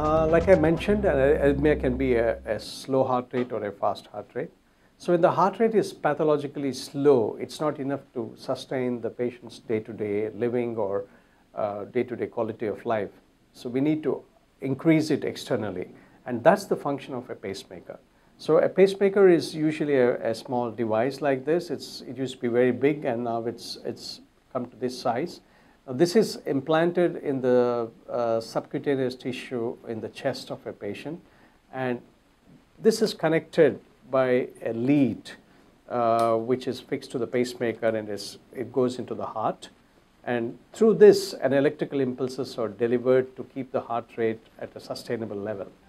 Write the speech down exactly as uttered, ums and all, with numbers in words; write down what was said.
Uh, like I mentioned, an arrhythmia can be a, a slow heart rate or a fast heart rate. So when the heart rate is pathologically slow, it's not enough to sustain the patient's day-to-day living or uh, day-to-day quality of life. So we need to increase it externally, and that's the function of a pacemaker. So a pacemaker is usually a, a small device like this. It's, it used to be very big, and now it's, it's come to this size. Now, this is implanted in the uh, subcutaneous tissue in the chest of a patient, and this is connected by a lead uh, which is fixed to the pacemaker, and is, it goes into the heart. And through this, an electrical impulses are delivered to keep the heart rate at a sustainable level.